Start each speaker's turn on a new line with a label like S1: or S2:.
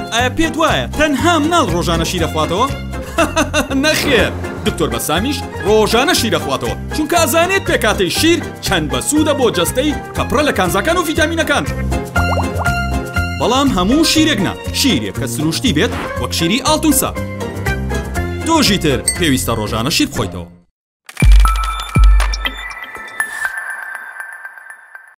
S1: ئایا پێت وایە تەنها مناڵ ڕۆژانە شیر دەخواتەوە؟ نەخێر، دکتۆر بەسامیش ڕۆژانە شیر دەخواتەوە، چونکە ئازانێت پێکاتەی شیر چەند بەسوودە بۆ جەستەی کە پڕە لە کانزاکان و ڤیتامینەکان. بەڵام هەموو شیرێک نا، شیرێک کە سروشتی بێت وەک شیری ئاڵتونسا. تۆژی تر پێویستە ڕۆژانە شیر بخۆیتەوە.